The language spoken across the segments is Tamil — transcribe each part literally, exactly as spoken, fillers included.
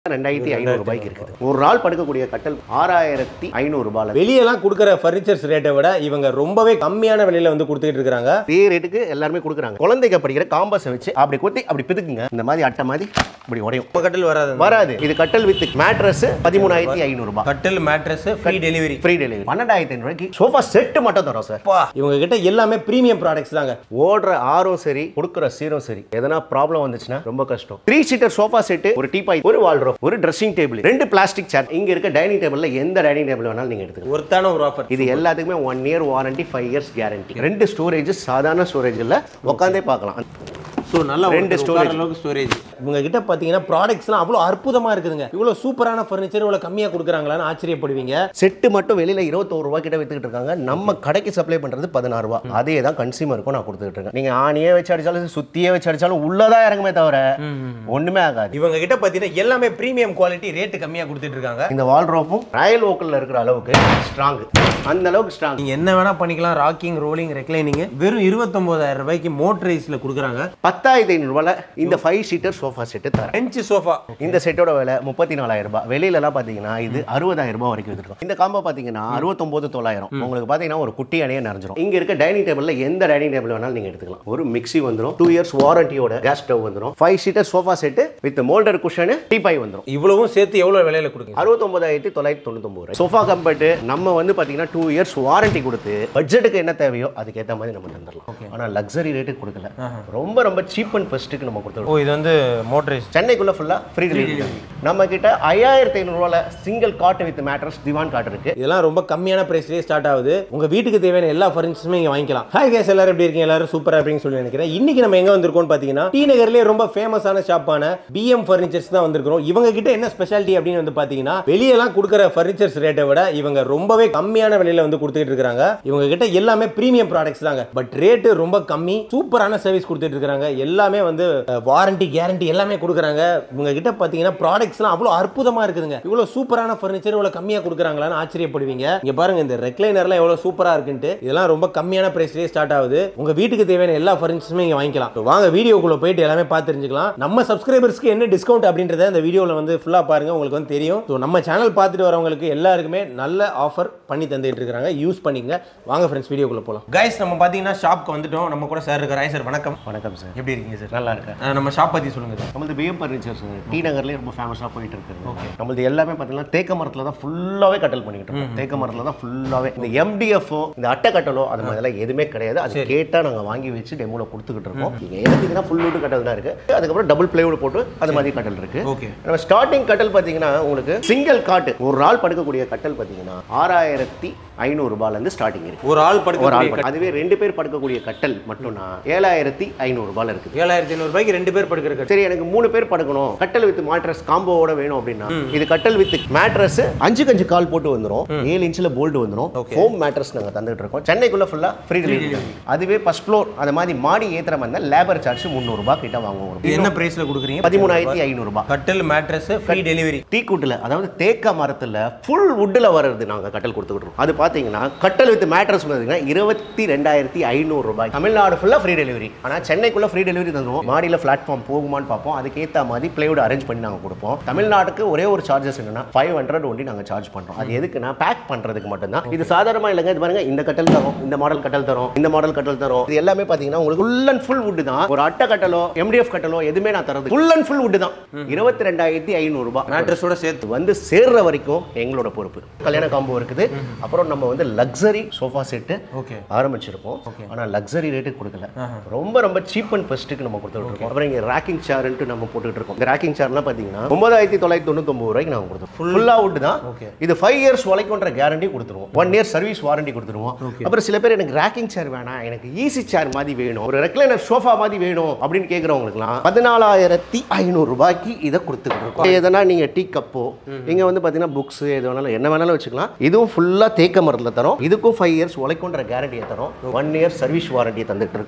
ரெண்டாயிரத்து ஐநூறு ரூபாய்க்கு இருக்குது. ஒரு நாள் படுக்கக்கூடிய கட்டல் ஆறாயிரத்து ஐநூறு ரூபாய். வெளியெல்லாம் கொடுக்குற ஃபர்னிச்சர்ஸ் ரேட்டை விட இவங்க ரொம்பவே கம்மியான விலையில வந்து கொடுத்துட்டு இருக்காங்க. இதே ரேட்டுக்கு எல்லாருமே கொடுக்குறாங்க. குழந்தைங்க படிக்கிற காம்பஸை வச்சு அப்படி கொத்தி அப்படி பிதுக்குங்க. இந்த மாதிரி அட்டை மாதிரி இப்படி உடையும். கட்டல் வராது வராது. இது கட்டல் வித் மேட்ரஸ் பதிமூணாயிரத்து ஐநூறு ரூபாய். கட்டல் mattress free delivery. Free delivery. பன்னெண்டாயிரத்து ஐநூறு ரூபாய்க்கு சோஃபா செட் மட்டும் தரோம் சார். இவங்க கிட்ட எல்லாமே பிரீமியம் ப்ராடக்ட்ஸ் தாங்க. ஓடுற ஆரும் சரி, கொடுக்குற சீரும் சரி. எதனா ப்ராப்ளம் வந்துச்சுன்னா ரொம்ப கஷ்டம். த்ரீ சீட்டர் சோஃபா செட், ஒரு டீபாய், ஒரு வால்ட்ரோப், ஒரு ட்ரெஸ்ஸிங் டேபிள், ரெண்டு பிளாஸ்டிக் சேர். இங்க இருக்க டைனிங் டேபிள்ல எந்த டைனிங் டேபிள் வேணாலும் நீங்க எடுத்துக்கலாம். ஒருத்தான ஒரு ஆஃபர். இது எல்லாத்துக்குமே one year warranty, five years guarantee. ரெண்டு ஸ்டோரேஜ், சாதாரண ஸ்டோரேஜ் இல்ல, உட்காந்தே பார்க்கலாம். ஸோ நல்லா ரெண்டு ஸ்டோரேஜ் ஸ்டோரேஜ். இவங்க கிட்ட பார்த்தீங்கன்னா ப்ராடக்ட்ஸ்லாம் அவ்வளோ அற்புதமாக இருக்குதுங்க. இவ்வளோ சூப்பரான ஃபர்னிச்சர் இவ்வளோ கம்மியாக கொடுக்குறாங்களான்னு ஆச்சரியப்படுவீங்க. செட்டு மட்டும் வெளியில் இருபத்தோரு ரூபாய் கிட்ட வித்துக்கிட்டு இருக்காங்க. நம்ம கடைக்கு சப்ளை பண்ணுறது பதினாறு ரூபா. அதே தான் கன்சியூமருக்கும் நான் கொடுத்துட்டு இருக்கேன். நீங்கள் ஆணியே வச்சு அடிச்சாலும் சுத்தியே வச்சு அடிச்சாலும் உள்ளதான் இறங்குமே தவிர ஒன்றுமே ஆகாது. இவங்க கிட்ட பார்த்தீங்கன்னா எல்லாமே ப்ரீமியம் குவாலிட்டி, ரேட்டு கம்மியாக கொடுத்துட்டு இருக்காங்க. இந்த வால்ட்ரோப்பும் ராயல் ஓக்கலில் இருக்கிற அளவுக்கு ஸ்ட்ராங், அந்த அளவுக்கு ஸ்ட்ராங். நீங்கள் என்ன வேணா பண்ணிக்கலாம். ராக்கிங், ரோலிங், ரெக்லைனிங் வெறும் இருபத்தொன்பதாயிரம் ரூபாய்க்கு மோட்டரைஸில் கொடுக்குறாங்க. பத்தாயிரத்தி ஐநூறு ரூபாய் இந்த ஃபைவ் சீட்டர் சோஃபா செட்டு தரேன். பெஞ்ச் சோஃபா இந்த செட்டோட விலை முப்பத்தி நாலாயிரம் ரூபாய். வெளியிலலாம் பார்த்தீங்கன்னா இது அறுபதாயிரம் ரூபாய் வரைக்கும் வித்துருக்கோம். இந்த காம்போ பார்த்தீங்கன்னா அறுபத்தொன்பது தொள்ளாயிரம். உங்களுக்கு பார்த்தீங்கன்னா ஒரு குட்டி அணையே நிறைஞ்சிரும். இங்க இருக்க டைனிங் டேபிள்ல எந்த டைனிங் டேபிள் வேணாலும் நீங்க எடுத்துக்கலாம். ஒரு மிக்ஸி வந்துடும், டூ இயர்ஸ் வாரண்டியோட கேஸ் ஸ்டவ் வந்துடும், five seater sofa set with moulded cushion, teapoy வந்துடும். இவ்வளவும் சேர்த்து எவ்வளவு விலையில கொடுக்குங்க? அறுபத்தொன்பதாயிரத்தி தொள்ளாயிரத்தி தொண்ணூத்தி ஒன்பது. சோஃபா கம்பெர்ட் நம்ம வந்து பார்த்தீங்கன்னா டூ இயர்ஸ் வாரண்டி கொடுத்து பட்ஜெட்டுக்கு என்ன தேவையோ அதுக்கேற்ற மாதிரி நம்ம தந்துடலாம். ஆனால் லக்ஸரி ரேட்டுக்கு கொடுக்கல. ரொம்ப ரொம்ப சீப் அண்ட் பெஸ்ட்டுக்கு நம்ம கொடுத்துருவோம். ஓ, இது வந்து மோட்டரைஸ் சென்னைக்குள்ள ஃபுல்லா ஃப்ரீ டெலிவரி. நம்ம கிட்ட ஐயாயிரத்தி ஐநூறு ரூபாயில சிங்கிள் காட் வித் மேட்ரஸ், திவான் காட் இருக்கு. இதெல்லாம் ரொம்ப கம்மியான பிரைஸ்லயே ஸ்டார்ட் ஆகுது. உங்க வீட்டுக்கு தேவையான எல்லா ஃபர்னிச்சர்ஸுமே இங்க வாங்கிக்கலாம். ஹாய் गाइस, எல்லாரும் எப்படி இருக்கீங்க? எல்லாரும் சூப்பரா இருப்பீங்கன்னு சொல்லி நினைக்கிறேன். இன்னைக்கு நம்ம எங்க வந்திருக்கோம்னு பாத்தீங்கன்னா டி நகர்லயே ரொம்ப ஃபேமஸான ஷாப்பான பிஎம் ஃபர்னிச்சர்ஸ் தான் வந்திருக்கோம். இவங்க கிட்ட என்ன ஸ்பெஷாலிட்டி அப்படின்னு வந்து பாத்தீங்கன்னா வெளியெல்லாம் கொடுக்குற ஃபர்னிச்சர்ஸ் ரேட்டை விட இவங்க ரொம்பவே கம்மியான விலையில வந்து கொடுத்துட்டு இருக்காங்க. இவங்க கிட்ட எல்லாமே பிரீமியம் ப்ராடக்ட்ஸ் தாங்க. பட் ரேட் ரொம்ப கம்மி, சூப்பரான சர்வீஸ் கொடுத்துட்டு இருக்காங்க. எல்லாமே வந்து வாரண்டி, கேரண்டி எல்லாமே கொடுக்குறாங்க. இவங்க கிட்ட பாத்தீங்கன்னா ப்ராடக்ட்ஸ்லாம் அவ்வளோ அற்புதமா இருக்குதுங்க. இவ்வளோ சூப்பரான ஃபர்னிச்சர் இவ்வளோ கம்மியாக கொடுக்குறாங்களான்னு ஆச்சரியப்படுவீங்க. இங்க பாருங்க, இந்த ரெக்லைனர்லாம் எவ்வளோ சூப்பரா இருக்குன்ட்டு. இதெல்லாம் ரொம்ப கம்மியான பிரைஸ்லயே ஸ்டார்ட் ஆகுது. உங்க வீட்டுக்கு தேவையான எல்லா ஃபர்னிச்சர்ஸுமே இங்க வாங்கிக்கலாம். வாங்க வீடியோக்குள்ள போயிட்டு எல்லாமே பார்த்து தெரிஞ்சுக்கலாம். நம்ம சப்ஸ்கிரைபர்ஸ்க்கு என்ன டிஸ்கவுண்ட் அப்படின்றத இந்த வீடியோல வந்து ஃபுல்லா பாருங்க, உங்களுக்கு வந்து தெரியும். ஸோ நம்ம சேனல் பார்த்துட்டு வரவங்களுக்கு எல்லாருக்குமே நல்ல ஆஃபர் பண்ணி தந்துட்டு இருக்காங்க. யூஸ் பண்ணிங்க. வாங்க ஃப்ரெண்ட்ஸ், வீடியோக்குள்ள போலாம். கைஸ், நம்ம பாத்தீங்கன்னா ஷாப்க்கு வந்துட்டோம். நம்ம கூட சார் இருக்காரு. சார் வணக்கம். வணக்கம் சார், எப்படி இருக்கீங்க சார்? நல்லா இருக்கேன். நம்ம ஷாப் பத்தி சொல்லுங்க சார். நம்மளது பிஎம் ஃபர்னிச்சர்ஸ் டி நகர்லயே ரொம்ப ஃபேமஸா போயிட்டு இருக்கு. நம்மளது எல்லாமே பார்த்தீங்கன்னா தேக்க மரத்துல தான் ஃபுல்லாவே கட்டல் பண்ணிட்டு இருக்கோம். தேக்க மரத்துல தான் ஃபுல்லாவே. இந்த எம்டிஎஃப், இந்த அட்டை கட்டலோ அது மாதிரிலாம் எதுவுமே கிடையாது. அது கேட்டா நாங்க வாங்கி வச்சு டெமோல கொடுத்துக்கிட்டு இருக்கோம். நீங்க எடுத்தீங்கன்னா ஃபுல் வுட் கட்டல் தான் இருக்கு. அதுக்கப்புறம் டபுள் பிளைவுட் போட்டு அது மாதிரி கட்டல் இருக்கு. நம்ம ஸ்டார்டிங் கட்டல் பாத்தீங்கன்னா உங்களுக்கு சிங்கிள் காட் ஒரு நாள் படுக்கக்கூடிய கட்டல் பாத்தீங்கன்னா ஆறாயிரத்தி ஐநூறு ரூபாயில இருந்து ஸ்டார்டிங் இருக்கு. ஒரு ஆள் படுக்க. அதுவே ரெண்டு பேர் படுக்கக்கூடிய கட்டல் மட்டும்னா ஏழாயிரத்தி ஐநூறு ரூபாயில இருக்கு. ஏழாயிரத்தி ஐநூறு ரூபாய்க்கு ரெண்டு பேர் படுக்கிற. சரி, எனக்கு மூணு பேர் படுக்கணும், கட்டல் வித் மேட்ரஸ் காம்போவோட வேணும் அப்படின்னா இது கட்டல் வித் மேட்ரஸ் அஞ்சு கஞ்சு கால் போட்டு வந்துரும், ஏழு இன்ச்ல போல்ட் வந்துரும். ஃபோம் மேட்ரஸ் நாங்க தந்துட்டு இருக்கோம். சென்னைக்குள்ள ஃபுல்லா ஃப்ரீ டெலிவரி. அதுவே ஃபர்ஸ்ட் ஃப்ளோர் அந்த மாதிரி மாடி ஏத்துற மாதிரி லேபர் சார்ஜ் முந்நூறு ரூபாய் கிட்ட வாங்குவோம். என்ன பிரைஸ்ல கொடுக்குறீங்க? பதிமூணாயிரத்தி ஐநூறு ரூபாய். கட்டல் மேட்ரஸ் ஃப்ரீ டெலிவரி. டீ குட்ல, அதாவது தேக்க மரத்துல ஃபுல் வுட்ல வர்றது நாங்க கட்டல் கொடுத்துக்கிட்டு இருக்கோம். அது பாத்தீங்கன்னா கட்டல் வித் மேட்ரஸ் பாத்தீங்கன்னா இருபத்தி ரெண்டாயிரத்தி ஐநூறு ரூபாய். தமிழ்நாடு ஃபுல்லா ஃப்ரீ டெலிவரி. ஆனா சென்னைக்குள்ள ஃப்ரீ டெலிவரி தந்துருவோம். மாடியில பிளாட்ஃபார்ம் போகுமான்னு பார்ப்போம். அதுக்கேற்ற மாதிரி பிளைவுட் அரேஞ்ச் பண்ணி நாங்கள் கொடுப்போம். தமிழ்நாட்டுக்கு ஒரே ஒரு சார்ஜஸ் என்னன்னா ஃபைவ் ஹண்ட்ரட் ஒன்லி நாங்கள் சார்ஜ் பண்றோம். அது எதுக்குன்னா பேக் பண்றதுக்கு மட்டும்தான். இது சாதாரணமா இல்லைங்க. இது பாருங்க, இந்த கட்டல் தரும், இந்த மாடல் கட்டல் தரும், இந்த மாடல் கட்டல் தரும். இது எல்லாமே பாத்தீங்கன்னா உங்களுக்கு ஃபுல் அண்ட் ஃபுல் வுட் தான். ஒரு அட்டை கட்டலோ எம்டிஎஃப் கட்டலோ எதுவுமே நான் தரது ஃபுல் அண்ட் ஃபுல் வுட் தான். இருபத்தி ரெண்டாயிரத்தி ஐநூறு ரூபாய் மேட்ரஸோட சேர்த்து வந்து சேர்ற வரைக்கும் எங்களோட பொறுப்பு. கல்யாண காம்போ இருக்குது. அப்புறம் நம்ம வந்து லக்ஸரி சோஃபா செட்டு ஆரம்பிச்சிருக்கோம். ஆனா லக்ஸரி ரேட்டுக்கு கொடுக்கல. ரொம்ப ரொம்ப சீப் அண்ட் பெஸ்ட்டுக்கு நம்ம கொடுத்துட்டு இருக்கோம். அப்புறம் இங்க ராக்கிங் சேர்ன்ட்டு நம்ம போட்டுட்டு இருக்கோம். இந்த ராக்கிங் சேர்லாம் பாத்தீங்கன்னா ஒன்பதாயிரத்தி தொள்ளாயிரத்தி தொண்ணூத்தி ஒன்பது ரூபாய்க்கு நாங்க கொடுத்தோம். ஃபுல்லா வுட் தான். இது ஃபைவ் இயர்ஸ் வரைக்கும்ன்ற கேரண்டி கொடுத்துருவோம். ஒன் இயர் சர்வீஸ் வாரண்டி கொடுத்துருவோம். அப்புறம் சில பேர் எனக்கு ராக்கிங் சேர் வேணாம், எனக்கு ஈஸி சேர் மாதிரி வேணும், ஒரு ரெக்லைனர் சோஃபா மாதிரி வேணும் அப்படின்னு கேட்கறவங்களுக்குலாம் பதினாலாயிரத்தி ஐநூறு ரூபாய்க்கு இதை கொடுத்துட்டு இருக்கோம். எதனா நீங்க டீ கப்போ இங்க வந்து பாத்தீங்கன்னா புக்ஸ் எது வேணாலும் என்ன வேணாலும் வச்சுக்கலாம். இதுவும் ஃபுல்லா தேக்க மரத்துல தரோம். இதுக்கும் ஃபைவ் இயர்ஸ் உழைக்கும்ன்ற கேரண்டியை தரோம். ஒன் இயர் சர்வீஸ் வாரண்டியை தந்துட்டு இருக்கோம்.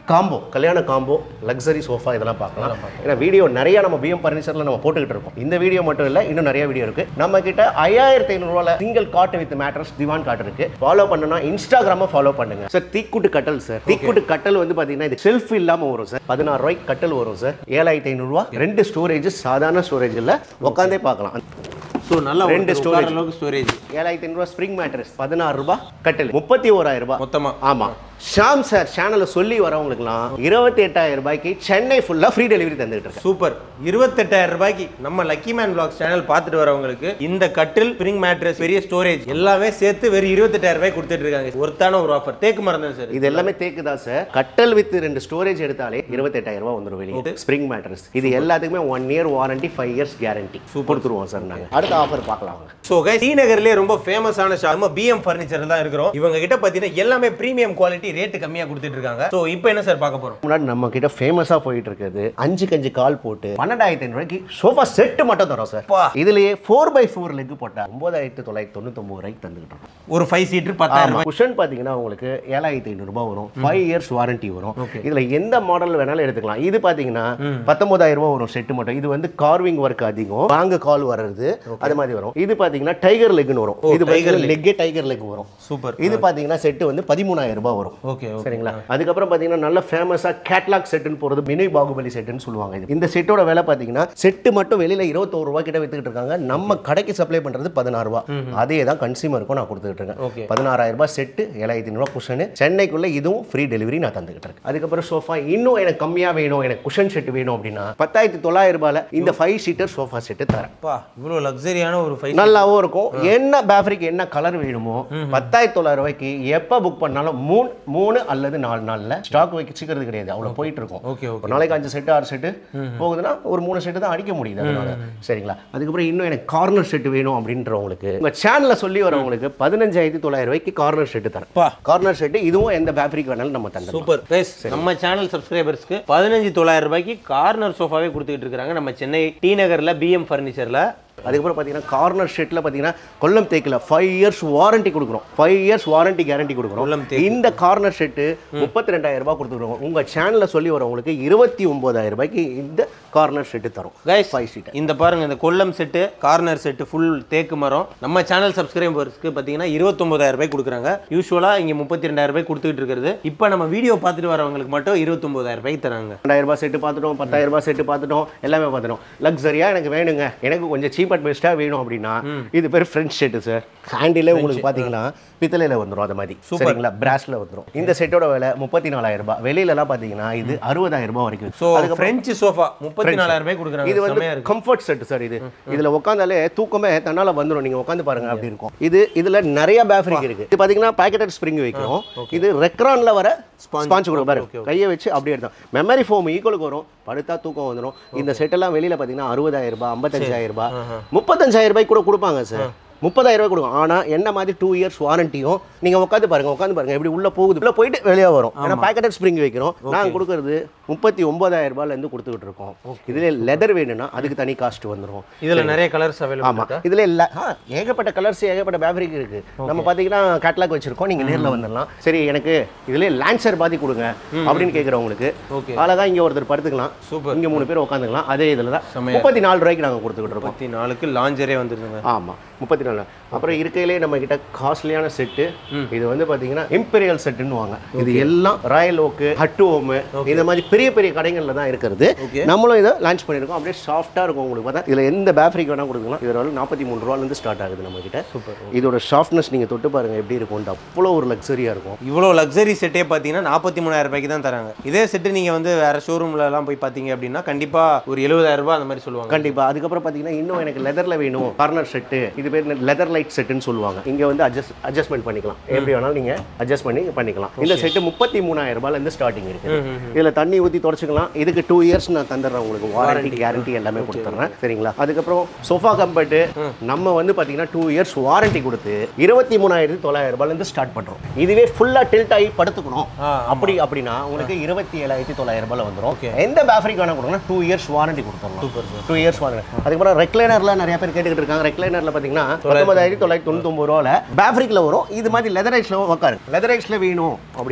காம்போ கல்யாண காம்போ லக்ஸரி சோஃபா இதெல்லாம் பார்க்கலாம். ஏன்னா வீடியோ நிறைய நம்ம பிஎம் ஃபர்னிச்சர்ல நம்ம போட்டுக்கிட்டு இருக்கோம். இந்த வீடியோ மட்டும் இல்லை, இன்னும் நிறைய வீடியோ இருக்கு. நம்ம கிட்ட ஐயாயிரத்தி ஐநூறுவால சிங்கிள் காட் வித் மேட்ரஸ் திவான் காட் இருக்கு. ஃபாலோ பண்ணனா இன்ஸ்டாகிராம ஃபாலோ பண்ணுங்க சார். தீக்குட்டு கட்டல் சார். தீக்குட்டு கட்டல் வந்து பாத்தீங்கன்னா இது செல்ஃப் இல்லாம வரும் சார். பதினாறு ரூபாய்க்கு கட்டல் வரும் சார். ஏழாயிரத்தி ஐநூறு ரூபா. ரெண்டு ஸ்டோரேஜ், சாதாரண ஸ்டோரேஜ் இல்ல, உட்காந்தே பார்க்கலாம். ஸோ நல்லா ரெண்டு ஸ்டோரேஜ் அளவுக்கு ஸ்டோரேஜ். ஏழாயிரத்தி ஐநூறு ரூபா ஸ்ப்ரிங் மேட்ரஸ், பதினாறு ரூபாய் கட்டல், முப்பத்தி ஓராயிரம் ரூபாய் மொத்தமா. ஆமா. ஷாம் சார் சேனலை சொல்லி வரவங்களுக்குலாம் இருபத்தி எட்டாயிரம் ரூபாய்க்கு சென்னை ஃபுல்லா ஃப்ரீ டெலிவரி தந்துட்டு இருக்கு. சூப்பர். இருபத்தெட்டாயிரம் ரூபாய்க்கு நம்ம லக்கிமேன் vlogs சேனல் பார்த்துட்டு வரவங்களுக்கு இந்த கட்டில், ஸ்ப்ரிங் மேட்ரஸ், பெரிய ஸ்டோரேஜ் எல்லாமே சேர்த்து வெறும் இருபத்தெட்டாயிரம் ரூபாய் கொடுத்துட்டு இருக்காங்க. ஒருத்தான ஒரு ஆஃபர். தேக்கு மரம் தான் சார். இது எல்லாமே தேக்கு தான் சார். கட்டல் வித் ரெண்டு ஸ்டோரேஜ் எடுத்தாலே இருபத்தெட்டாயிரம் ரூபாய் வந்துடும் வெளியே. ஸ்ப்ரிங் மேட்ரஸ் இது எல்லாத்துக்குமே one year warranty, five years guarantee கொடுத்துருவோம் சார் நாங்க. அடுத்த ஆஃபர் பார்க்கலாம். ஸோ கைஸ், ஸ்ரீநகர்லேயே ரொம்ப ஃபேமஸான ஷாப் நம்ம பிஎம் ஃபர்னிச்சர் தான் இருக்கிறோம். இவங்க கிட்ட பார்த்தீங்கன்னா எல்லாமே பிரீமியம் குவாலிட்டி, ரேட்டு கம்மியாக கொடுத்துட்டு இருக்காங்க. ஸோ இப்போ என்ன சார் பார்க்க போறோம்? முன்னாடி நம்ம கிட்ட ஃபேமஸா போயிட்டு இருக்குது அஞ்சு கஞ்சு கால் போட்டு பன்னெண்டாயிரத்தி ஐநூறு ரூபாய்க்கு சோஃபா செட் மட்டும் தரோம் சார். இதுலயே ஃபோர் பை ஃபோர் லெக் போட்டா ஒன்பதாயிரத்தி தொள்ளாயிரத்தி தொண்ணூத்தி ஒன்பது ரூபாய்க்கு தந்துகிட்டு இருக்கோம். ஒரு ஃபைவ் சீட்டர் பத்தாயிரம் ரூபாய். குஷன் பாத்தீங்கன்னா உங்களுக்கு ஏழாயிரத்தி ஐநூறு ரூபாய் வரும். ஃபைவ் இயர்ஸ் வாரண்டி வரும். இதுல எந்த மாடல் வேணாலும் எடுத்துக்கலாம். இது பாத்தீங்கன்னா பத்தொன்பதாயிரம் ரூபாய் வரும் செட் மட்டும். இது வந்து கார்விங் ஒர்க் அதிகம், வாங்க கால் வர்றது அது மாதிரி வரும். இது பாத்தீங்கன்னா டைகர் லெக்னு வரும். இது டைகர் லெக், டைகர் லெக் வரும். சூப்பர். இது பாத்தீங்கன்னா செட் வந்து பதிமூணாயிரம் ரூபாய் வரும். ஓகே சரிங்களா. அதுக்கப்புறம் பாத்தீங்கன்னா நல்ல ஃபேமஸா கேட்லாக் செட்னு போறது மினி பாகுபலி செட்னு சொல்லுவாங்க. இது இந்த செட்டோட விலை பாத்தீங்கன்னா செட் மட்டும் வெளியில இருபத்தோரு ரூபாய் கிட்ட வித்துக்கிட்டு இருக்காங்க. நம்ம கடைக்கு சப்ளை பண்றது பதினாறு ரூபாய். அதே தான் கன்சியூமருக்கும் நான் கொடுத்துட்டு இருக்கேன். பதினாறாயிரம் ரூபாய் செட், ஏழாயிரத்தி ஐநூறு ரூபாய் குஷன். சென்னைக்குள்ள இதுவும் ஃப்ரீ டெலிவரி நான் தந்துகிட்டு இருக்கேன். அதுக்கப்புறம் சோஃபா இன்னும் எனக்கு கம்மியா வேணும், எனக்கு குஷன் செட் வேணும் அப்படின்னா பத்தாயிரத்தி தொள்ளாயிரம் ரூபாயில இந்த ஃபைவ் சீட்டர் சோஃபா செட் தரேன். இவ்வளவு லக்ஸரியான ஒரு ஃபைவ் நல்லாவும் இருக்கும். என்ன பேப்ரிக் என்ன கலர் வேணுமோ பத்தாயிரத்தி தொள்ளாயிரம் ரூபாய்க்கு எப்ப புக் பண்ணாலும் மூணு மூணு அல்லது நாலு நாள்ல ஸ்டாக் வச்சுக்கிறது கிடையாது. அவ்வளவு போயிட்டு இருக்கும். ஒரு நாளைக்கு அஞ்சு செட்டு ஆறு செட்டு போகுதுன்னா ஒரு மூணு செட்டு தான் அடிக்க முடியுது. அதனால சரிங்களா. அதுக்கப்புறம் இன்னும் எனக்கு கார்னர் செட் வேணும் அப்படின்றவங்களுக்கு உங்க சேனல்ல சொல்லி வரவங்களுக்கு பதினஞ்சாயிரத்தி தொள்ளாயிரம் ரூபாய்க்கு கார்னர் செட் தரேன். கார்னர் செட் இதுவும் எந்த பேப்ரிக் வேணாலும் நம்ம தந்தோம். சூப்பர். நம்ம சேனல் சப்ஸ்கிரைபர்ஸ்க்கு பதினஞ்சு தொள்ளாயிரம் ரூபாய்க்கு கார்னர் சோஃபாவே கொடுத்துட்டு இருக்காங்க நம்ம சென்னை டி நகர்ல பிஎம் ஃபர்னிச்சர்ல. அதுக்கப்புறம் பார்த்தீங்கன்னா கார்னர் ஷீட்டில் பார்த்தீங்கன்னா கொல்லம் தேக்கில் ஃபைவ் இயர்ஸ் வாரண்டி கொடுக்குறோம். ஃபைவ் இயர்ஸ் வாரண்டி கேரண்டி கொடுக்குறோம். இந்த கார்னர் ஷீட்டு முப்பத்தி ரெண்டாயிரம் ரூபாய் கொடுத்துருக்கோம். உங்கள் சேனலில் சொல்லி வரவங்களுக்கு இருபத்தி ஒன்பதாயிரம் ரூபாய்க்கு இந்த கார்னர் ஷீட்டு தரும். கைஸ் ஃபைவ் ஷீட் இந்த பாருங்க, இந்த Kollam set, corner set, full தேக்கு மரம் நம்ம சேனல் சப்ஸ்கிரைபர்ஸ்க்கு பார்த்தீங்கன்னா இருபத்தொன்பதாயிரம் ரூபாய் கொடுக்குறாங்க. யூஸ்வலாக இங்கே முப்பத்தி ரெண்டாயிரம் ரூபாய் கொடுத்துட்டு இருக்கிறது. இப்போ நம்ம வீடியோ பார்த்துட்டு வரவங்களுக்கு மட்டும் இருபத்தொன்பதாயிரம் ரூபாய்க்கு தராங்க. ரெண்டாயிரம் ரூபாய் செட்டு பார்த்துட்டோம், பத்தாயிரம் ரூபாய் செட்டு பார்த்துட்டோம், எல்லாமே பார்த்துட்டோம். லக்ஸரியா எனக்கு வேணுங்க, எனக்கு கொஞ்சம் சீப் அண்ட் பெஸ்ட்டாக வேணும் அப்படின்னா இது பேர் ஃப்ரெஞ்ச் செட்டு சார். ஹேண்டிலே உங்களுக்கு பார்த்தீங்கன்னா பித்தளையில் வந்துடும். அது மாதிரி சரிங்களா, பிராஸ்ல வந்துடும். இந்த செட்டோட விலை முப்பத்தி நாலாயிரம் ரூபாய். வெளியிலலாம் பார்த்தீங்கன்னா இது அறுபதாயிரம் ரூபாய் வரைக்கும். ஸோ அதுக்கு ஃப்ரெஞ்ச் சோஃபா முப்பத்தி நாலாயிரம் ரூபாய் கொடுக்குறாங்க. இது வந்து கம்ஃபர்ட் செட் சார். இது இதுல உட்காந்தாலே தூக்கமே தன்னால வந்துடும். நீங்க உட்காந்து பாருங்க அப்படி இருக்கும். இது இதுல நிறைய பேப்ரிக் இருக்கு. இது பாத்தீங்கன்னா பாக்கெட்டட் ஸ்ப்ரிங் வைக்கிறோம். இது ரெக்ரான்ல வர ஸ்பாஞ்ச் கொடுக்கும் பாருங்க. கையை வச்சு அப்படியே எடுத்தோம். மெமரி ஃபோம் ஈக்குவலுக்கு வரும். படுத்தா தூக்கம் வந்துடும். இந்த செட் எல்லாம் வெளியில பாத்தீங்கன்னா அறுபதாயிரம் ரூபாய், ஐம்பத்தஞ்சாயிரம் ரூபாய், முப்பத்தஞ்சாயிரம் ரூபாய் கூட கொடுப்பாங்க சார். முப்பதாயிரம் ரூபாய் கொடுக்கும். ஆனால் என்ன மாதிரி டூ இயர்ஸ் வாரண்டியும் நீங்கள் உட்காந்து பாருங்க, உட்காந்து பாருங்க எப்படி உள்ள போகுது, உள்ள போயிட்டு வெளியே வரும். ஏன்னா பாக்கெட் ஸ்ப்ரிங் வைக்கிறோம். நாங்கள் கொடுக்கறது முப்பத்தி ஒன்பதாயிரம் ரூபாயிலேருந்து கொடுத்துக்கிட்டு இருக்கோம். இதுல லெதர் வேணும்னா அதுக்கு தனி காஸ்ட் வந்துடும். இதில் நிறைய கலர்ஸ் அவைலபிள். ஆமாம், இதில் இல்லை ஏகப்பட்ட கலர்ஸ், ஏகப்பட்ட ஃபேப்ரிக் இருக்கு. நம்ம பார்த்தீங்கன்னா கேட்லாக் வச்சிருக்கோம். நீங்கள் நேரில் வந்துடலாம். சரி எனக்கு இதுல லான்சர் பாதி கொடுங்க அப்படின்னு கேட்குறவங்களுக்கு அழகா இங்கே ஒருத்தர் படுத்துக்கலாம். சூப்பர். இங்கே மூணு பேர் உட்காந்துக்கலாம். அதே இதில் தான் முப்பத்தி நாலு ரூபாய்க்கு நாங்கள் கொடுத்துக்கிட்டு இருக்கோம். முப்பத்தி நாலுக்கு லாஞ்சரே வந்துருங்க. ஆமாம், முப்பத்தி நாலு. அப்புறம் இருக்கையிலே நம்ம கிட்ட காஸ்ட்லியான செட்டு. இது வந்து பாத்தீங்கன்னா இம்பீரியல் செட்டுன்னு வாங்க. இது எல்லாம் ராயல் ஓக்கு, ஹட்டு ஹோமு, இந்த மாதிரி பெரிய பெரிய கடைகள்ல தான் இருக்கிறது. நம்மளும் இதை லான்ச் பண்ணியிருக்கோம். அப்படியே சாஃப்டா இருக்கும். உங்களுக்கு பார்த்தா இதுல எந்த பேப்ரிக் வேணா கொடுக்கலாம். இதோட நாற்பத்தி மூணு ரூபாயில இருந்து ஸ்டார்ட் ஆகுது நம்ம கிட்ட. சூப்பர். இதோட சாஃப்ட்னஸ் நீங்க தொட்டு பாருங்க எப்படி இருக்கும். அவ்வளோ ஒரு லக்ஸரியா இருக்கும். இவ்வளோ லக்ஸரி செட்டே பார்த்தீங்கன்னா நாற்பத்தி மூணாயிரம் ரூபாய்க்கு தான் தராங்க. இதே செட்டு நீங்க வந்து வேற ஷோரூம்ல எல்லாம் போய் பார்த்தீங்க அப்படின்னா கண்டிப்பா ஒரு எழுபதாயிரம் ரூபாய் அந்த மாதிரி சொல்லுவாங்க. கண்டிப்பா. அதுக்கப்புறம் பாத்தீங்கன்னா இன்னும் எனக்கு லெதர்ல வேணும் கார்னர் செட்டு. இது பேர் லெதர் லைட் செட்டுன்னு சொல்லுவாங்க. இங்க வந்து அட்ஜஸ்ட் அட்ஜஸ்ட்மெண்ட் பண்ணிக்கலாம். எப்படி வேணாலும் நீங்க அட்ஜஸ்ட் பண்ணி பண்ணிக்கலாம். இந்த செட்டு முப்பத்தி மூணாயிரம் ரூபாயில இருந்து ஸ்டார்டிங் இருக்கு. இதுல தண்ணி ஊத்தி தொடச்சுக்கலாம். இதுக்கு டூ இயர்ஸ் நான் தந்துடுறேன். உங்களுக்கு வாரண்டி கேரண்டி எல்லாமே கொடுத்துறேன். சரிங்களா. அதுக்கப்புறம் சோஃபா கம்பெர்ட் நம்ம வந்து பாத்தீங்கன்னா டூ இயர்ஸ் வாரண்டி கொடுத்து இருபத்தி மூணாயிரத்தி தொள்ளாயிரம் ரூபாயில இருந்து ஸ்டார்ட் பண்றோம். இதுவே ஃபுல்லா டில்ட் ஆகி படுத்துக்கணும் அப்படி அப்படின்னா உங்களுக்கு இருபத்தி ஏழாயிரத்தி தொள்ளாயிரம் ரூபாயில வந்துடும். எந்த பேப்ரிக் வேணா கொடுங்க, டூ இயர்ஸ் வாரண்டி கொடுத்துடலாம். Two years warranty. அதுக்கப்புறம் ரெக்லைனர்ல நிறைய பேர் கேட்டுக்கிட்டு இருக்காங்க. ரெக்லைனர்ல பாத்தீங்கன்னா பத்தொன்பதாயிரத்தி தொள்ளாயிரத்தி தொண்ணூத்தி ஒன்பது ரூபாயில பேப்ரிக்ல வரும். இது மாதிரி லெதரைஸ்ல உட்காரு. லெதரைஸ்ல வேணும் அப்படின்னா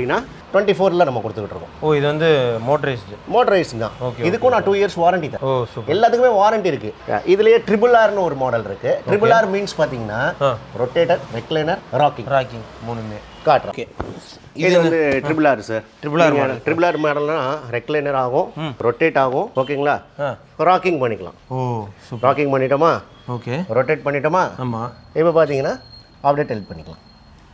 டுவெண்ட்டி ஃபோரில் நம்ம கொடுத்துக்கிட்டு இருக்கோம். ஓ இது வந்து மோட்டரைஸ்டு மோட்டரைஸ் தான். இதுக்கும் நான் டூ இயர்ஸ் வாரண்டி தான். ஓ சூப்பர். எல்லாத்துக்குமே வாரண்டி இருக்கு. இதுலயே ட்ரிபிள் ஆர்னு ஒரு மாடல் இருக்கு. ட்ரிபிள் ஆர் மீன்ஸ் பாத்தீங்கன்னா ரொட்டேட்டர், ரெக்லைனர், ராக்கிங். ராக்கிங் மூணுமே காட்டுறேன். ஓகே இது வந்து triple R sir. Triple R model. Triple R மாடல்னா ரெக்லைனர் ஆகும், ரொட்டேட் ஆகும். ஓகேங்களா? ராக்கிங் பண்ணிக்கலாம். Oh super. ராக்கிங் பண்ணிட்டோமா? ஓகே. ரொட்டேட் பண்ணிட்டோமா? ஆமா. இப்போ பாத்தீங்கன்னா அப்படியே டெல்ட் பண்ணிக்கலாம்.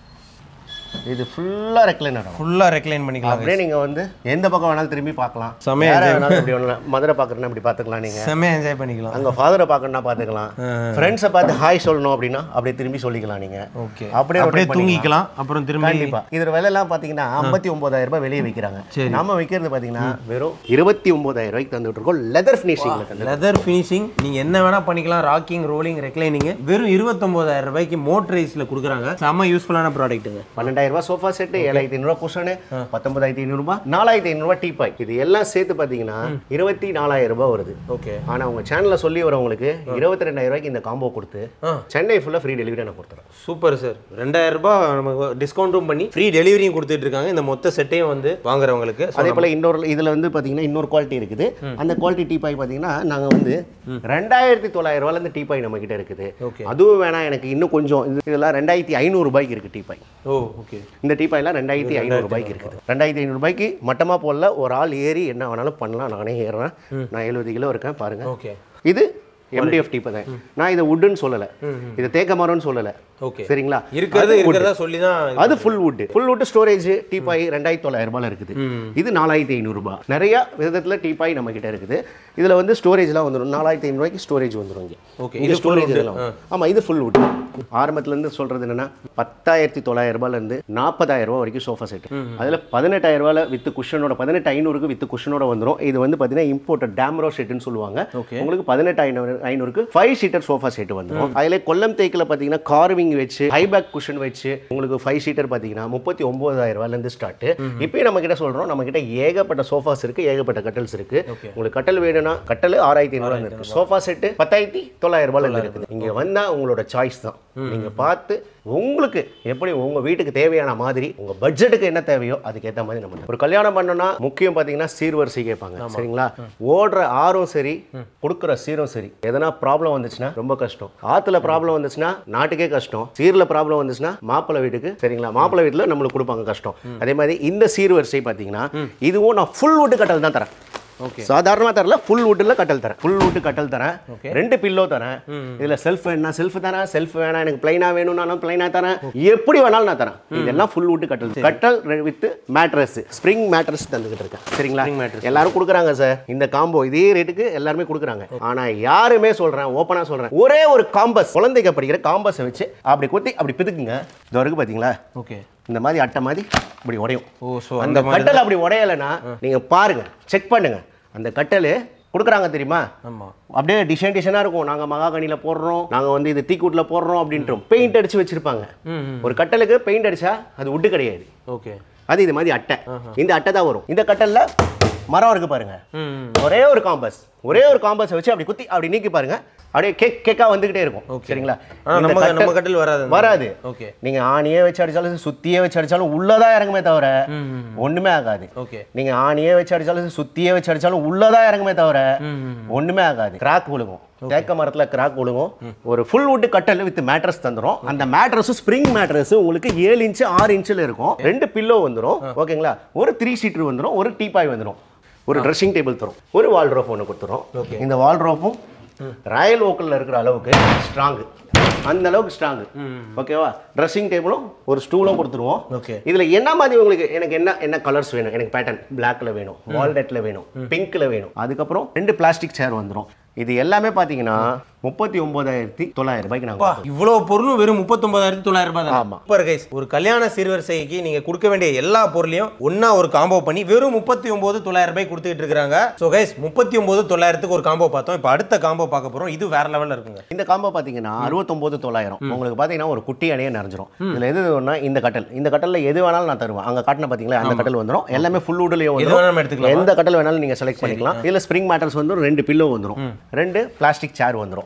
இது ஃபுல்லா ரெக்லைனர், ஃபுல்லா ரெக்லைன் பண்ணிக்கலாம். அப்படியே நீங்க வந்து எந்த பக்கம் வேணாலும் திரும்பி பார்க்கலாம். செமையா வேணாலும் இப்படி வேணாலும் மதுரை பார்க்கறனா இப்படி பார்த்துக்கலாம். நீங்க செமையா என்ஜாய் பண்ணிக்கலாம். அங்க ஃபாதரை பார்க்கறனா பார்த்துக்கலாம். ஃப்ரெண்ட்ஸை பார்த்து ஹாய் சொல்லணும் அப்படின்னா அப்படியே திரும்பி சொல்லிக்கலாம். நீங்க ஓகே அப்படியே அப்படியே தூங்கிக்கலாம். அப்புறம் திரும்பி கண்டிப்பா. இதோட விலை எல்லாம் பாத்தீங்கன்னா ஐம்பத்தி ஒன்பதாயிரம் ரூபாய் வெளியே விற்கிறாங்க. நம்ம விற்கிறது பாத்தீங்கன்னா வெறும் இருபத்தி ஒன்பதாயிரம் ரூபாய்க்கு தந்துட்டு இருக்கோம். லெதர் ஃபினிஷிங்ல. லெதர் ஃபினிஷிங் நீங்க என்ன வேணா பண்ணிக்கலாம். ராக்கிங், ரோலிங், ரெக்லைனிங் வெறும் இருபத்தி ஒன்பதாயிரம் ரூபாய்க்கு மோட்டரைஸ்ல கொடுக்குறாங்க. செம யூஸ்ஃபுல்லான ப்ராடக்ட்டுங்க. பன்னெண்டாயிரம் ரூபாய் சோஃபா செட், ஏழாயிரத்தி ஐநூறு ரூபாய் குஷன், பத்தொன்பதாயிரத்தி ஐநூறு ரூபாய், நாலாயிரத்தி ஐநூறு ரூபாய் டீபாய். இது எல்லாம் சேர்த்து பாத்தீங்கன்னா இருபத்தி நாலாயிரம் ரூபாய் வருது. ஓகே. ஆனா உங்க சேனல்ல சொல்லி வரவங்களுக்கு இருபத்தி ரெண்டாயிரம் ரூபாய்க்கு இந்த காம்போ கொடுத்து சென்னை ஃபுல்லா ஃப்ரீ டெலிவரி நான் கொடுத்துறேன். Super sir. ரெண்டாயிரம் ரூபாய் நமக்கு டிஸ்கவுண்ட்டும் பண்ணி ஃப்ரீ டெலிவரியும் கொடுத்துட்டு இருக்காங்க இந்த மொத்த செட்டையும் வந்து வாங்குறவங்களுக்கு. அதே போல இன்னொரு இதுல வந்து பாத்தீங்கன்னா இன்னொரு குவாலிட்டி இருக்குது. அந்த குவாலிட்டி டீபாய் பாத்தீங்கன்னா நாங்க வந்து ரெண்டாயிரத்தி தொள்ளாயிரம் ரூபாயில இருந்து டீபாய் நம்ம கிட்ட இருக்குது. அதுவும் வேணா எனக்கு இன்னும் கொஞ்சம் இதெல்லாம் ரெண்டாயிரத்தி ஐநூறு ரூபாய்க்கு இருக்கு டீபாய். ஓ ஓகே. இந்த டீபாய்லாம் ரெண்டாயிரத்தி ஐநூறு ரூபாய்க்கு இருக்குது. ரெண்டாயிரத்தி ஐநூறு ரூபாய்க்கு மட்டமா போடல, ஒரு ஆள் ஏறி என்ன வேணாலும் பண்ணலாம். நானே ஏறுறேன். நான் எழுபது கிலோ இருக்கேன் பாருங்க. ஓகே. இது எம்டிஎஃப் டீப் தான். நான் இதை வுட்னு சொல்லல, இதை தேக்க மரம்னு சொல்லல. ஓகே சரிங்களா? இருக்கிறது இருக்கிறதா சொல்லி தான். அது full wood. Full wood storage teapoy ரெண்டாயிரத்தி தொள்ளாயிரம் ரூபாயில இருக்குது. இது நாலாயிரத்தி ஐநூறு ரூபாய். நிறைய விதத்துல டீபாய் நம்ம கிட்ட இருக்குது. இதுல வந்து ஸ்டோரேஜ்லாம் வந்துடும். நாலாயிரத்தி ஐநூறு ரூபாய்க்கு ஸ்டோரேஜ் வந்துடும் இங்க. ஓகே. இது ஸ்டோரேஜ் எல்லாம். ஆமா இது ஃபுல் வுட். ஆரம்பத்துல இருந்து சொல்றது என்னன்னா பத்தாயிரத்தி தொள்ளாயிரம் ரூபாயில இருந்து நாற்பதாயிரம் ரூபாய் வரைக்கும் சோஃபா செட். அதுல பதினெட்டாயிரம் ரூபாயில வித் குஷனோட பதினெட்டு ஐநூறுக்கு வித் குஷனோட வந்துடும். இது வந்து பாத்தீங்கன்னா இம்போர்ட்டட் டேம்ரோ செட்னு சொல்லுவாங்க. உங்களுக்கு பதினெட்டு ஐநூறு ஐநூறுக்கு ஃபைவ் சீட்டர் சோஃபா செட் வந்துடும். அதுல கொல்லம் தேக்கில பாத்தீங்கன்னா கார்விங் வச்சு ஹைபேக் குஷன் வச்சு உங்களுக்கு ஃபைவ் சீட்டர் பாத்தீங்கன்னா முப்பத்தி ஒன்பதாயிரம் ரூபாயில இருந்து ஸ்டார்ட். இப்போ நம்ம கிட்ட சொல்றோம் நம்ம கிட்ட ஏகப்பட்ட சோஃபாஸ் இருக்கு, ஏகப்பட்ட கட்டல்ஸ் இருக்கு. உங்களுக்கு கட்டல் வேணும்னா கட்டல் ஆறாயிரத்தி ஐநூறு ரூபாய் இருக்கு. சோஃபா செட் பத்தாயிரத்தி தொள்ளாயிரம் ரூபாயில இருக்குது. இங்க வந்தா உங்களோட சாய்ஸ் தான். நீங்க பார்த்து உங்களுக்கு எப்படி உங்க வீட்டுக்கு தேவையான மாதிரி உங்க பட்ஜெட்டுக்கு என்ன தேவையோ அதுக்கு ஏற்ற மாதிரி நம்ம ஒரு கல்யாணம் பண்ணோம்னா முக்கியம் பாத்தீங்கன்னா சீர்வரிசை கேட்பாங்க. சரிங்களா? ஓடுற ஆறும் சரி, கொடுக்குற சீரும் சரி. எதனா ப்ராப்ளம் வந்துச்சுன்னா ரொம்ப கஷ்டம். ஆத்துல ப்ராப்ளம் வந்துச்சுன்னா நாட்டுக்கே கஷ்டம். சீர்ல ப்ராப்ளம் வந்துச்சுன்னா மாப்பிள்ளை வீட்டுக்கு, சரிங்களா, மாப்பிள்ளை வீட்டுல நம்மளுக்கு கொடுப்பாங்க கஷ்டம். அதே மாதிரி இந்த சீர்வரிசை பாத்தீங்கன்னா இதுவும் நான் ஃபுல் வுட் கட்டல் தான் தரேன். ஓகே. சாதாரணமா தரல, ஃபுல் வுட்ல கட்டல் தரேன். ஃபுல் வுட் கட்டல் தரேன். ரெண்டு பில்லோ தரேன். இதுல செல்ஃப் வேணா செல்ஃப் தரேன், செல்ஃப் வேணா எனக்கு பிளைனா வேணும்னாலும் பிளைனா தரேன். எப்படி வேணாலும் நான் தரேன். இதெல்லாம் ஃபுல் வுட் கட்டல். கட்டல் வித் மேட்ரஸ், ஸ்ப்ரிங் மேட்ரஸ் தந்துகிட்டு இருக்கேன். சரிங்களா? எல்லாரும் கொடுக்குறாங்க சார் இந்த காம்போ. இதே ரேட்டுக்கு எல்லாருமே கொடுக்குறாங்க. ஆனா யாருமே சொல்றேன், ஓப்பனா சொல்றேன், ஒரே ஒரு காம்பஸ் குழந்தைக்கு படிக்கிற காம்பஸை வச்சு அப்படி குத்தி அப்படி பிதுக்குங்க. இது வரைக்கும் பாத்தீங்களா? ஓகே. இந்த மாதிரி அட்டை மாதிரி இப்படி உடையும். ஓ சோ அந்த கட்டல் அப்படி உடையலைன்னா நீங்க பாருங்க, செக் பண்ணுங்க. அந்த கட்டல் கொடுக்குறாங்க தெரியுமா? ஆமா. அப்படியே டிசைன் டிசைனா இருக்கும். நாங்க மகாகனில போடுறோம், நாங்க வந்து இது டீக்குட்ல போடுறோம் அப்படின்றோம். பெயிண்ட் அடிச்சு வச்சிருப்பாங்க. ஒரு கட்டலுக்கு பெயிண்ட் அடிச்சா அது வுட் கிடையாது. ஓகே. அது இது மாதிரி அட்டை. இந்த அட்டை தான் வரும். இந்த கட்டல்ல மரம் இருக்கு பாருங்க. ஒரே ஒரு காம்பஸ், ஒரே ஒரு காம்பஸ் வச்சு அப்படி குத்தி அப்படி நீக்கி பாருங்க. அப்படியே கேக் கேக்கா வந்துகிட்டே இருக்கும். சரிங்களா? நம்ம நம்ம கட்டல் வராது வராது. ஓகே. நீங்க ஆணியே வச்சு அடிச்சாலும் சுத்தியே வச்சு அடிச்சாலும் உள்ளதா இறங்குமே தவிர ஒண்ணுமே ஆகாது. ஓகே. நீங்க ஆணியே வச்சு அடிச்சாலும் சுத்தியே வச்சு அடிச்சாலும் உள்ளதா இறங்குமே தவிர ஒண்ணுமே ஆகாது. கிராக் விழுகும். தேக்க மரத்துல கிராக் விழுகும். ஒரு ஃபுல் வுட் கட்டல் வித் மேட்ரஸ் தந்துரும். அந்த மேட்ரஸ் ஸ்ப்ரிங் மேட்ரஸ் உங்களுக்கு ஏழு இன்ச்சு ஆறு இன்ச்சில் இருக்கும். ரெண்டு பில்லோ வந்துடும். ஓகேங்களா? ஒரு த்ரீ சீட்டர் வந்துடும். ஒரு டீபாய் வந்துடும். ஒரு ட்ரெஸ்ஸிங் டேபிள் தரும். ஒரு வால்ட்ரோப் ஒன்று கொடுத்துரும். இந்த வால்ட்ரோப்பும் ராயல் ஓக்கல்ல இருக்கிற அளவுக்கு ஸ்ட்ராங், அந்த அளவுக்கு ஸ்ட்ராங். ஓகேவா? ட்ரெஸ்ஸிங் டேபிளும் ஒரு ஸ்டூலும் கொடுத்துருவோம். ஓகே. இதுல என்ன மாதிரி உங்களுக்கு எனக்கு என்ன என்ன கலர்ஸ் வேணும்? எனக்கு பேட்டர்ன் பிளாக்ல வேணும், வால்நட்ல வேணும், பிங்க்ல வேணும். அதுக்கப்புறம் ரெண்டு பிளாஸ்டிக் சேர் வந்துடும். இது எல்லாமே பாத்தீங்கன்னா முப்பத்தி ஒன்பதாயிரத்தி தொள்ளாயிரம் ரூபாய்க்கு நாங்க இவ்வளவு பொருளும் வெறும் முப்பத்தி ஒன்பதாயிரத்தி தொள்ளாயிரம் ரூபாய் தான். ஆமா. Super guys. ஒரு கல்யாண சீர்வரிசைக்கு நீங்க கொடுக்க வேண்டிய எல்லா பொருளையும் ஒண்ணா ஒரு காம்போ பண்ணி வெறும் முப்பத்தி ஒன்பது தொள்ளாயிரம் ரூபாய் கொடுத்துட்டு இருக்காங்க. சோ கைஸ் முப்பத்தி ஒன்பது தொள்ளாயிரத்துக்கு ஒரு காம்போ பார்த்தோம். இப்போ அடுத்த காம்போ பார்க்க போறோம். இது வேற லெவல்ல இருக்குங்க. இந்த காம்போ பாத்தீங்கன்னா அறுபத்தி ஒன்பது தொள்ளாயிரம். உங்களுக்கு பாத்தீங்கன்னா ஒரு குட்டி அணையே நிறைஞ்சிரும். இதுல எது வேணும்னா இந்த கட்டல், இந்த கட்டல்ல எது வேணாலும் நான் தருவேன். அங்க காட்டின பாத்தீங்களா அந்த கட்டல் வந்துரும். எல்லாமே ஃபுல் வுட்லயே வந்துரும். எந்த கட்டல் வேணாலும் நீங்க செலக்ட் பண்ணிக்கலாம். இதுல ஸ்ப்ரிங் மேட்டர்ஸ் வந்துரும். ரெண்டு பில்லோ வந்துரும். ரெண்டு பிளாஸ்டிக் சேர் வந்துரும்.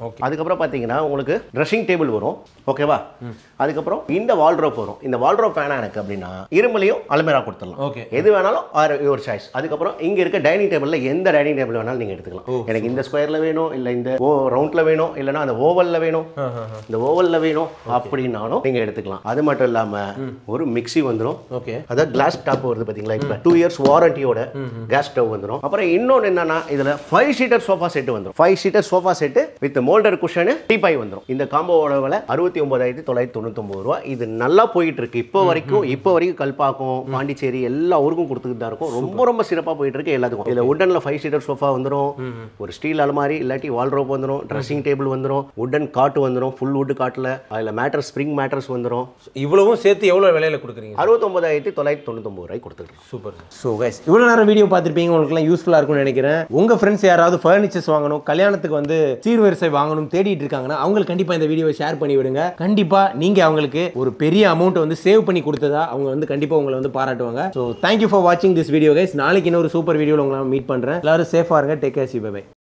அதுக்கப்புறம் பார்த்தீங்கன்னா உங்களுக்கு ட்ரெஸ்ஸிங் டேபிள் வரும் ஓகேவா. அதுக்கப்புறம் இந்த வால்ட்ரோப் வரும். இந்த வால்ட்ரோப் வேணா எனக்கு அப்படின்னா இருமலையும் அல்மேரா கொடுத்துடலாம். ஓகே, எது வேணாலும் ஆர் யுவர் சாய்ஸ். அதுக்கப்புறம் இங்க இருக்க டைனிங் டேபிள்ல எந்த டைனிங் டேபிள் வேணாலும் நீங்க எடுத்துக்கலாம். எனக்கு இந்த ஸ்கொயர்ல வேணும், இல்ல இந்த ரவுண்ட்ல வேணும், இல்லனா அந்த ஓவல்ல வேணும், இந்த ஓவல்ல வேணும் அப்படினாலும் நீங்க எடுத்துக்கலாம். அது மட்டும் இல்லாம ஒரு மிக்ஸி வந்துரும். ஓகே, அத கிளாஸ் டாப் வருது பாத்தீங்களா, இப்ப two years வாரண்டியோட கேஸ் ஸ்டவ் வந்துரும். அப்புறம் இன்னொன்னு என்னன்னா இதுல five சீட்டர் சோஃபா செட் வந்துரும். five seater sofa set with moulded cushion teapoy வந்துரும். இந்த காம்போவோட விலை அறுபத்தி ஒன்பதாயிரத்தி தொள்ளாயிரத்தி தொண்ணூத்தி ஒன்பது ரூபாய். இது நல்லா போயிட்டு இருக்கு இப்போ வரைக்கும். இப்போ வரைக்கும் கல்பாக்கம், பாண்டிச்சேரி எல்லா ஊருக்கும் கொடுத்துட்டு தான் இருக்கும். ரொம்ப ரொம்ப சிறப்பா போயிட்டு இருக்கு எல்லாத்துக்கும். இதுல வுட்டன்ல five சீட்டர் சோஃபா வந்துரும், ஒரு ஸ்டீல் அலமாரி இல்லாட்டி வால்ட்ரோப் வந்துரும், ட்ரெஸ்ஸிங் டேபிள் வந்துரும், வுடன் காட் வந்துரும், ஃபுல் வுட் காட்ல. அதுல மேட்ரஸ் ஸ்ப்ரிங் மேட்ரஸ் வந்துரும். இவ்வளவும் சேர்த்து எவ்வளவு விலையில கொடுக்குறீங்க? அறுபத்தி ஒன்பதாயிரத்தி தொள்ளாயிரத்தி தொண்ணூத்தி ஒன்பது ரூபாய் கொடுத்துருக்கோம். சூப்பர். ஸோ கைஸ், இவ்வளவு நேரம் வீடியோ பார்த்துருப்பீங்க, உங்களுக்கு எல்லாம் யூஸ்ஃபுல்லா இருக்கும்னு நினைக்கிறேன். உங்க ஃப்ரெண்ட்ஸ் யாராவது ஃபர்னிச்சர்ஸ் வாங்கணும், கல்யாணத்துக்கு வந்து சீர்வரிசை வாங்கணும் தேடிட்டு இருக்காங்கன்னா அவங்களுக்கு கண்டிப்பா இந்த வீடியோவை ஷேர் பண்ணி விடுங்க. கண்டிப்பா நீங்க அவங்களுக்கு ஒரு பெரிய அமௌண்ட் வந்து சேவ் பண்ணி கொடுத்ததா அவங்க வந்து கண்டிப்பா உங்களை வந்து பாராட்டுவாங்க. ஸோ தேங்க்யூ ஃபார் வாட்சிங் திஸ் வீடியோ கைஸ். நாளைக்கு இன்னொரு சூப்பர் வீடியோவில் உங்களை மீட் பண்றேன். எல்லாரும் சேஃபா இருங்க. Take care. See by.